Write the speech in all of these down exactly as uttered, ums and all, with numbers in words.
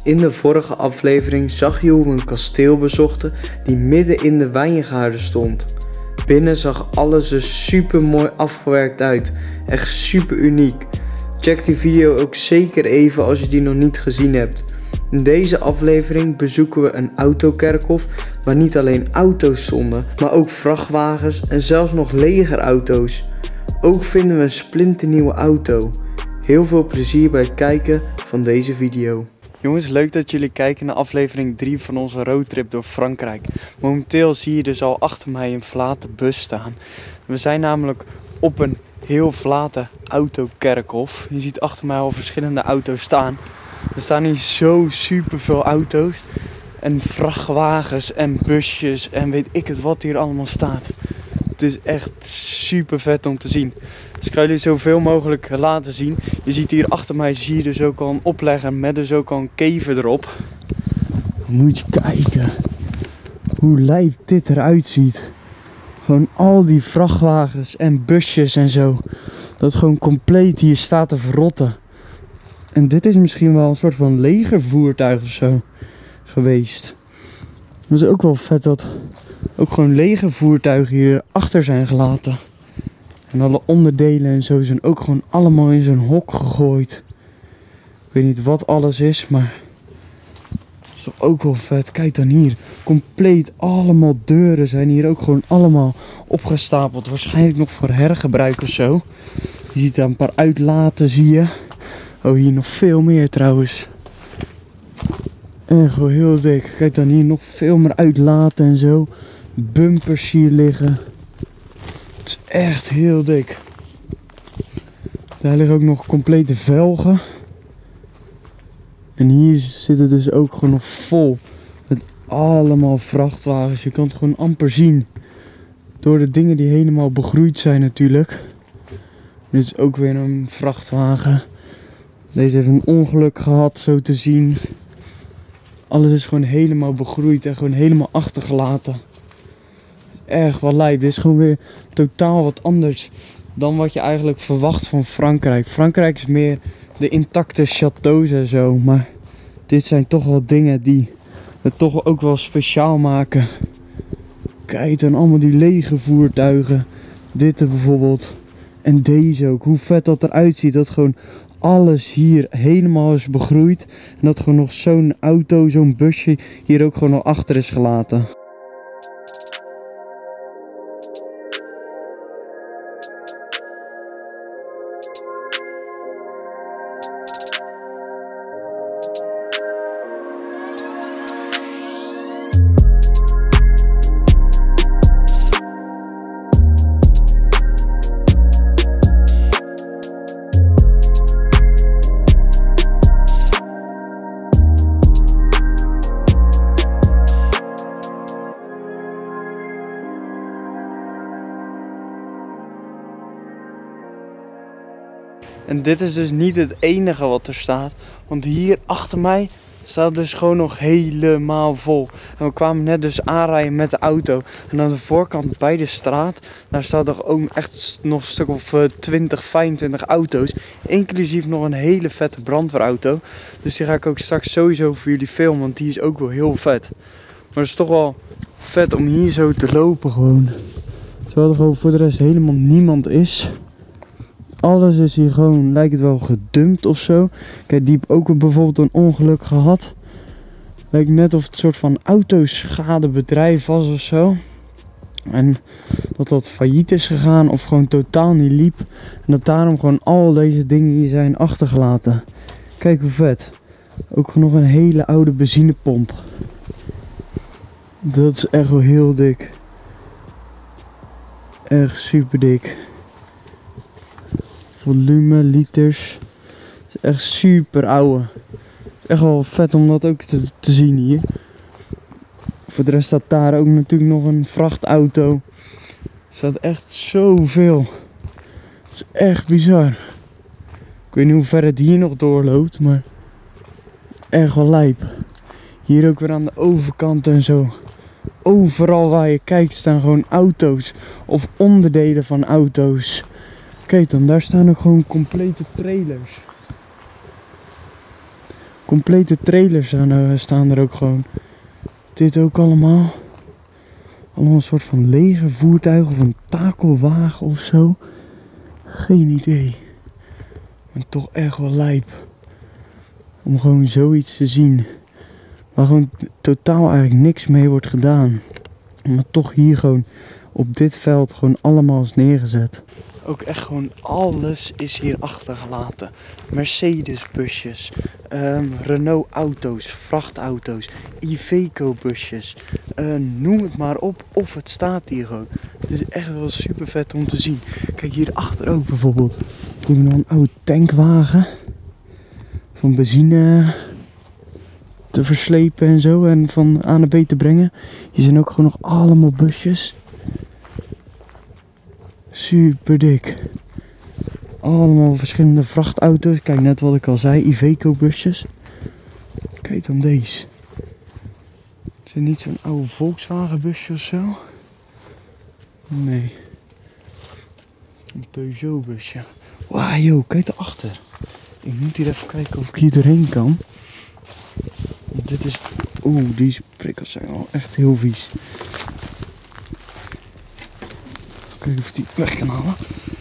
In de vorige aflevering zag je hoe we een kasteel bezochten die midden in de wijngaarden stond. Binnen zag alles er super mooi afgewerkt uit, echt super uniek. Check die video ook zeker even als je die nog niet gezien hebt. In deze aflevering bezoeken we een autokerkhof waar niet alleen auto's stonden, maar ook vrachtwagens en zelfs nog legerauto's. Ook vinden we een splinternieuwe auto. Heel veel plezier bij het kijken van deze video. Jongens, leuk dat jullie kijken naar aflevering drie van onze roadtrip door Frankrijk. Momenteel zie je dus al achter mij een verlaten bus staan. We zijn namelijk op een heel verlaten autokerkhof. Je ziet achter mij al verschillende auto's staan. Er staan hier zo super veel auto's. En vrachtwagens en busjes en weet ik het wat hier allemaal staat. Het is echt super vet om te zien. Dus ik ga jullie zoveel mogelijk laten zien. Je ziet hier achter mij zie je dus ook al een oplegger met dus ook al een kever erop. Moet je kijken hoe lijp dit eruit ziet. Gewoon al die vrachtwagens en busjes en zo. Dat gewoon compleet hier staat te verrotten. En dit is misschien wel een soort van legervoertuig of zo geweest. Het is ook wel vet dat ook gewoon legervoertuigen hier achter zijn gelaten. En alle onderdelen en zo zijn ook gewoon allemaal in zo'n hok gegooid. Ik weet niet wat alles is, maar het is toch ook wel vet. Kijk dan hier. Compleet allemaal deuren zijn hier ook gewoon allemaal opgestapeld. Waarschijnlijk nog voor hergebruik of zo. Je ziet daar een paar uitlaten, zie je. Oh, hier nog veel meer trouwens. Echt wel heel dik. Kijk dan hier nog veel meer uitlaten en zo. Bumpers hier liggen. Het is echt heel dik. Daar liggen ook nog complete velgen. En hier zit het dus ook gewoon nog vol. Met allemaal vrachtwagens. Je kan het gewoon amper zien. Door de dingen die helemaal begroeid zijn natuurlijk. Dit is ook weer een vrachtwagen. Deze heeft een ongeluk gehad, zo te zien. Alles is gewoon helemaal begroeid en gewoon helemaal achtergelaten. Erg wel lijp. Dit is gewoon weer totaal wat anders dan wat je eigenlijk verwacht van Frankrijk. Frankrijk is meer de intacte châteaus en zo. Maar dit zijn toch wel dingen die het toch ook wel speciaal maken. Kijk dan allemaal die lege voertuigen. Dit bijvoorbeeld. En deze ook. Hoe vet dat eruit ziet. Dat gewoon alles hier helemaal is begroeid. En dat gewoon nog zo'n auto, zo'n busje hier ook gewoon nog achter is gelaten. En dit is dus niet het enige wat er staat. Want hier achter mij staat dus gewoon nog helemaal vol. En we kwamen net dus aanrijden met de auto. En aan de voorkant bij de straat, daar staat er ook echt nog een stuk of twintig, vijfentwintig auto's. Inclusief nog een hele vette brandweerauto. Dus die ga ik ook straks sowieso voor jullie filmen, want die is ook wel heel vet. Maar het is toch wel vet om hier zo te lopen gewoon. Terwijl er gewoon voor de rest helemaal niemand is. Alles is hier gewoon, lijkt het wel gedumpt of zo. Kijk, die heb ook bijvoorbeeld een ongeluk gehad. Lijkt net of het een soort van autoschadebedrijf was of zo. En dat dat failliet is gegaan of gewoon totaal niet liep. En dat daarom gewoon al deze dingen hier zijn achtergelaten. Kijk hoe vet. Ook nog een hele oude benzinepomp. Dat is echt wel heel dik. Echt super dik. Volume, liters. Het is echt super oude. Echt wel vet om dat ook te, te zien hier. Voor de rest staat daar ook natuurlijk nog een vrachtauto. Er staat echt zoveel. Het is echt bizar. Ik weet niet hoe ver het hier nog doorloopt, maar echt wel lijp. Hier ook weer aan de overkant en zo. Overal waar je kijkt staan gewoon auto's of onderdelen van auto's. Kijk dan, daar staan ook gewoon complete trailers. Complete trailers staan, uh, staan er ook gewoon. Dit ook allemaal. Allemaal een soort van legervoertuig of een takelwagen of zo. Geen idee. Maar toch echt wel lijp. Om gewoon zoiets te zien. Waar gewoon totaal eigenlijk niks mee wordt gedaan. Maar toch hier gewoon op dit veld gewoon allemaal is neergezet. Ook echt gewoon alles is hier achtergelaten. Mercedes busjes, um, Renault auto's, vrachtauto's, Iveco busjes. Uh, noem het maar op of het staat hier gewoon. Het is echt wel super vet om te zien. Kijk hier achter ook bijvoorbeeld. Ik heb nog een oude tankwagen. Van benzine te verslepen en zo en van A naar B te brengen. Hier zijn ook gewoon nog allemaal busjes. Super dik. Allemaal verschillende vrachtauto's. Kijk, net wat ik al zei, Iveco busjes. Kijk dan deze. Is het niet zo'n oude Volkswagen busje of zo? Nee. Een Peugeot busje. Wauw, joh, kijk daarachter. Ik moet hier even kijken of ik hier doorheen kan. Dit is... Oeh, deze prikkels zijn wel echt heel vies. Kijken of ik die weg kan halen.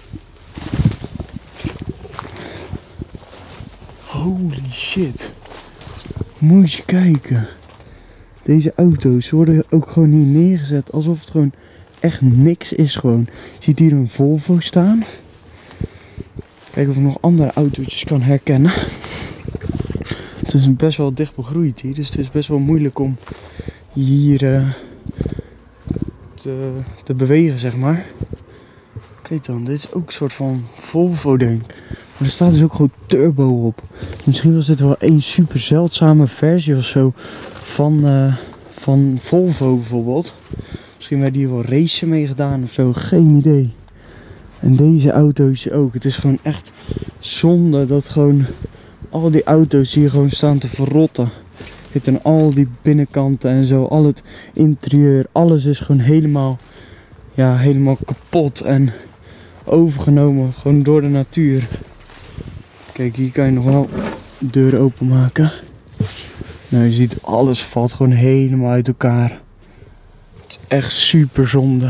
Holy shit. Moet je kijken. Deze auto's worden ook gewoon hier neergezet alsof het gewoon echt niks is gewoon. Je ziet hier een Volvo staan. Kijken of ik nog andere autootjes kan herkennen. Het is best wel dicht begroeid hier, dus het is best wel moeilijk om hier uh, te, te bewegen, zeg maar. Kijk dan, dit is ook een soort van Volvo ding. Maar er staat dus ook gewoon turbo op. Misschien was dit wel een super zeldzame versie of zo van, uh, van Volvo bijvoorbeeld. Misschien werd hier wel racen mee gedaan of zo, geen idee. En deze auto's ook. Het is gewoon echt zonde dat gewoon al die auto's hier gewoon staan te verrotten. Dit en al die binnenkanten en zo, al het interieur, alles is gewoon helemaal, ja, helemaal kapot en overgenomen gewoon door de natuur. Kijk, hier kan je nog wel deuren openmaken. Nou, je ziet alles valt gewoon helemaal uit elkaar. Het is echt super zonde.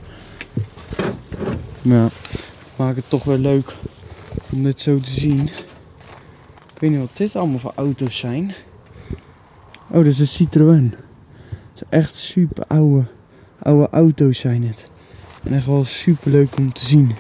Maar ja, maakt het toch wel leuk om dit zo te zien. Ik weet niet wat dit allemaal voor auto's zijn. Oh, dat is een Citroën. Het is echt super oude, oude auto's zijn het. En echt wel super leuk om te zien.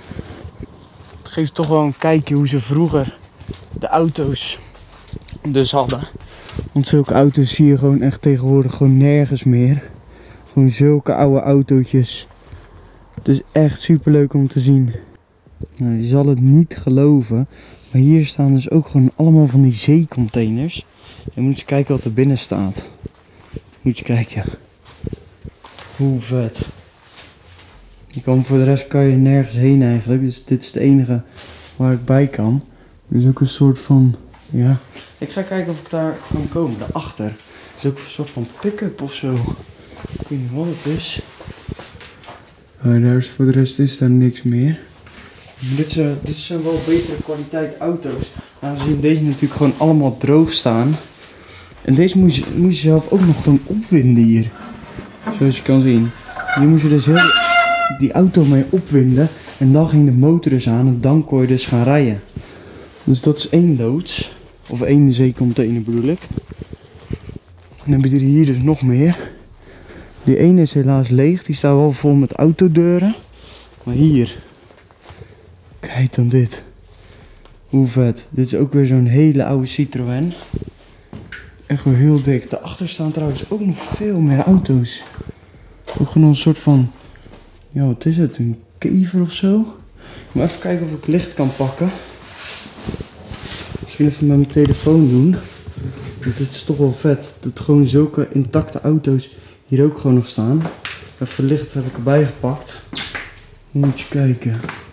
Het geeft toch wel een kijkje hoe ze vroeger de auto's dus hadden. Want zulke auto's zie je gewoon echt tegenwoordig gewoon nergens meer. Gewoon zulke oude autootjes. Het is echt super leuk om te zien. Nou, je zal het niet geloven. Maar hier staan dus ook gewoon allemaal van die zeecontainers. Je moet eens kijken wat er binnen staat. Moet je kijken. Hoe vet. Je kan, voor de rest kan je nergens heen eigenlijk. Dus dit is het enige waar ik bij kan. Er is ook een soort van... Ja. Ik ga kijken of ik daar kan komen. Daarachter. Er is ook een soort van pick-up of zo. Ik weet niet wat het is. Uh, daar is, voor de rest is daar niks meer. Dit zijn, dit zijn wel betere kwaliteit auto's. Aangezien deze natuurlijk gewoon allemaal droog staan. En deze moet je, moet je zelf ook nog gewoon opwinden hier. Zoals je kan zien. Hier moet je dus heel die auto mee opwinden. En dan ging de motor dus aan en dan kon je dus gaan rijden. Dus dat is één loods. Of één zeecontainer bedoel ik. En dan heb je er hier dus nog meer. Die ene is helaas leeg. Die staat wel vol met autodeuren. Maar hier. Kijk dan dit. Hoe vet. Dit is ook weer zo'n hele oude Citroën. Echt wel heel dik. Daarachter staan trouwens ook nog veel meer auto's. Ook gewoon een soort van... Ja, wat is het? Een kever of zo? Ik moet even kijken of ik licht kan pakken. Misschien even met mijn telefoon doen. Want dit is toch wel vet. Dat gewoon zulke intacte auto's hier ook gewoon nog staan. Even licht heb ik erbij gepakt. Moet je kijken.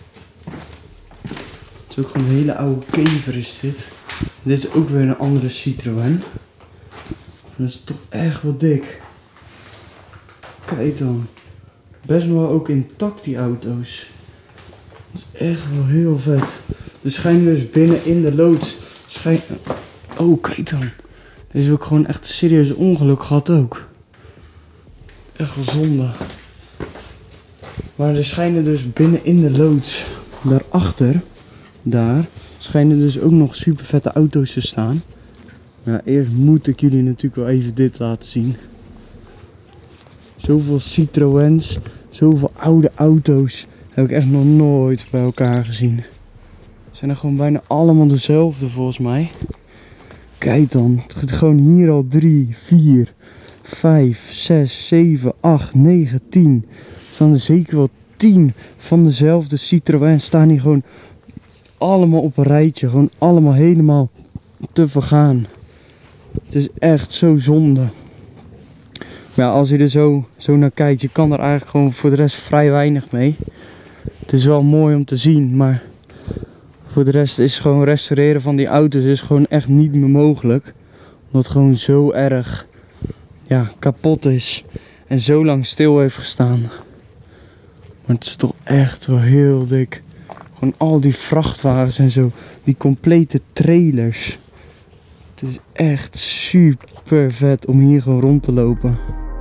Het is ook gewoon een hele oude kever is dit. Dit is ook weer een andere Citroën. Dat is toch echt wel dik. Kijk dan. Best wel ook intact die auto's. Dat is echt wel heel vet. Er schijnen dus binnen in de loods. Schijn... Oh, kijk dan. Deze heb ik gewoon echt een serieus ongeluk gehad ook. Echt wel zonde. Maar er schijnen dus binnen in de loods, daarachter, daar, schijnen dus ook nog super vette auto's te staan. Maar ja, eerst moet ik jullie natuurlijk wel even dit laten zien. Zoveel Citroëns, zoveel oude auto's heb ik echt nog nooit bij elkaar gezien. Ze zijn er gewoon bijna allemaal dezelfde volgens mij. Kijk dan, het gaat gewoon hier al drie, vier, vijf, zes, zeven, acht, negen, tien. Er staan er zeker wel tien van dezelfde Citroëns staan hier gewoon allemaal op een rijtje. Gewoon allemaal helemaal te vergaan. Het is echt zo zonde. Maar ja, als je er zo, zo naar kijkt, je kan er eigenlijk gewoon voor de rest vrij weinig mee. Het is wel mooi om te zien, maar voor de rest is gewoon restaureren van die auto's is gewoon echt niet meer mogelijk. Omdat het gewoon zo erg ja, kapot is en zo lang stil heeft gestaan. Maar het is toch echt wel heel dik. Gewoon al die vrachtwagens en zo, die complete trailers. Het is echt super vet om hier gewoon rond te lopen.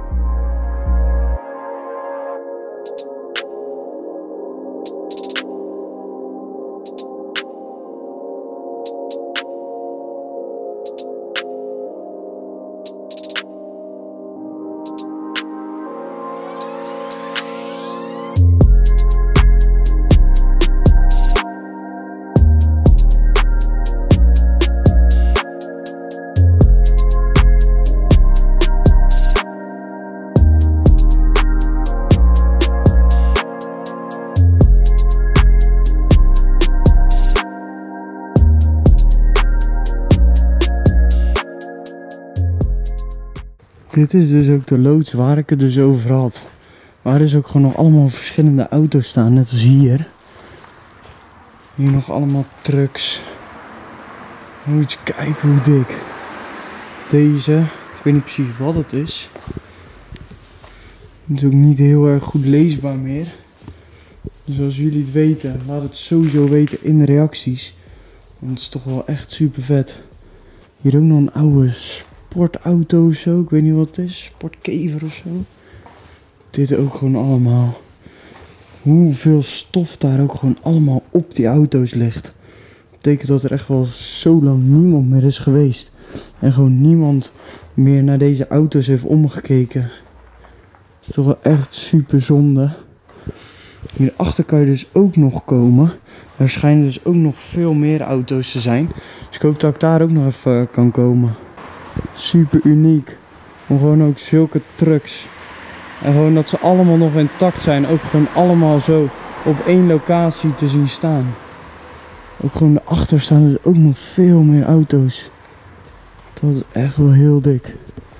Dit is dus ook de loods waar ik het dus over had. Waar dus ook gewoon nog allemaal verschillende auto's staan, net als hier. Hier nog allemaal trucks. Moet je kijken hoe dik. Deze, ik weet niet precies wat het is. Het is ook niet heel erg goed leesbaar meer. Dus als jullie het weten, laat het sowieso weten in de reacties. Want het is toch wel echt super vet. Hier ook nog een oude sportauto of zo, ik weet niet wat het is, sportkever of zo. Dit ook gewoon allemaal. Hoeveel stof daar ook gewoon allemaal op die auto's ligt. Dat betekent dat er echt wel zo lang niemand meer is geweest. En gewoon niemand meer naar deze auto's heeft omgekeken. Dat is toch wel echt super zonde. Hierachter kan je dus ook nog komen. Er schijnen dus ook nog veel meer auto's te zijn. Dus ik hoop dat ik daar ook nog even kan komen. Super uniek. Om gewoon ook zulke trucks. En gewoon dat ze allemaal nog intact zijn. Ook gewoon allemaal zo op één locatie te zien staan. Ook gewoon daarachter staan dus ook nog veel meer auto's. Dat is echt wel heel dik.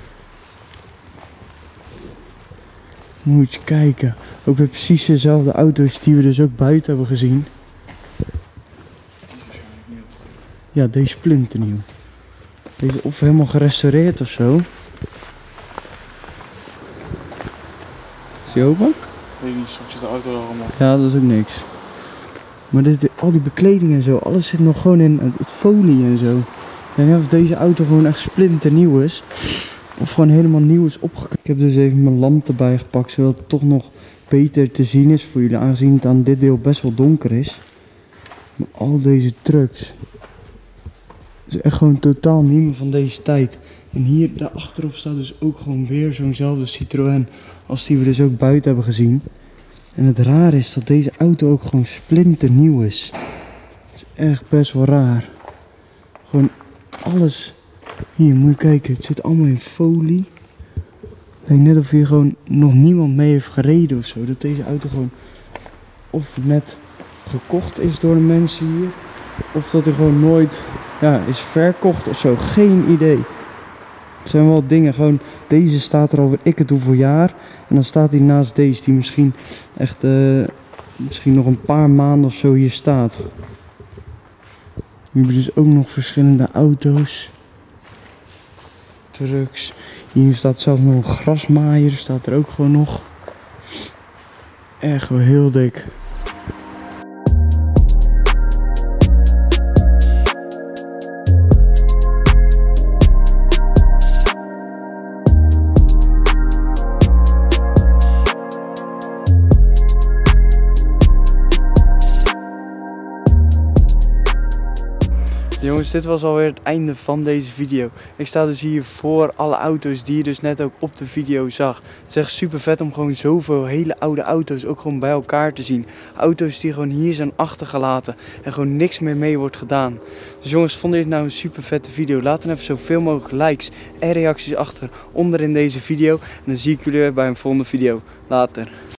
Moet je kijken. Ook weer precies dezelfde auto's die we dus ook buiten hebben gezien. Ja, deze splinternieuw. Deze of helemaal gerestaureerd of zo. Is die open? Weet niet, straks zit de auto er allemaal. Ja, dat is ook niks. Maar dit, al die bekleding en zo, alles zit nog gewoon in het folie en zo. Ik weet niet of deze auto gewoon echt splinternieuw is. Of gewoon helemaal nieuw is opgeknapt. Ik heb dus even mijn lamp erbij gepakt, zodat het toch nog beter te zien is voor jullie. Aangezien het aan dit deel best wel donker is. Maar al deze trucks. Het is echt gewoon totaal niet meer van deze tijd. En hier daarachterop staat dus ook gewoon weer zo'nzelfde Citroën als die we dus ook buiten hebben gezien. En het raar is dat deze auto ook gewoon splinternieuw is. Het is echt best wel raar. Gewoon alles. Hier, moet je kijken. Het zit allemaal in folie. Het lijkt net of hier gewoon nog niemand mee heeft gereden of zo. Dat deze auto gewoon of net gekocht is door de mensen hier. Of dat hij gewoon nooit ja, is verkocht of zo. Geen idee. Het zijn wel dingen. Gewoon, deze staat er al weet ik het hoeveel jaar. En dan staat hij naast deze die misschien echt uh, misschien nog een paar maanden of zo hier staat. We hebben dus ook nog verschillende auto's. Trucks. Hier staat zelfs nog een grasmaaier. Staat er ook gewoon nog. Echt wel heel dik. Jongens, dit was alweer het einde van deze video. Ik sta dus hier voor alle auto's die je dus net ook op de video zag. Het is echt super vet om gewoon zoveel hele oude auto's ook gewoon bij elkaar te zien. Auto's die gewoon hier zijn achtergelaten en gewoon niks meer mee wordt gedaan. Dus jongens, vonden jullie het nou een super vette video? Laat dan even zoveel mogelijk likes en reacties achter onder in deze video. En dan zie ik jullie weer bij een volgende video. Later.